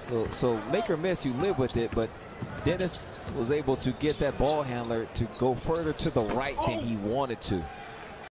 So make or miss, you live with it, but Dennis was able to get that ball handler to go further to the right than he wanted to.